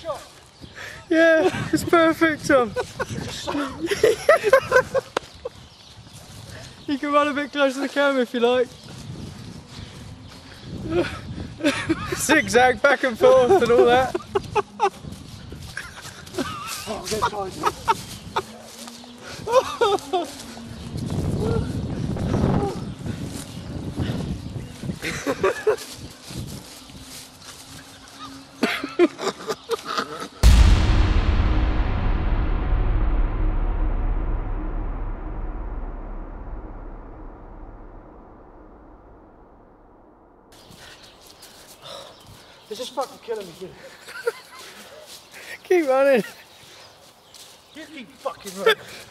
shot? Yeah, it's perfect, Tom. You can run a bit closer to the camera if you like. Zigzag back and forth and all that. Oh, I'm getting tired. This is fucking killing me, dude. Keep running. You keep fucking running.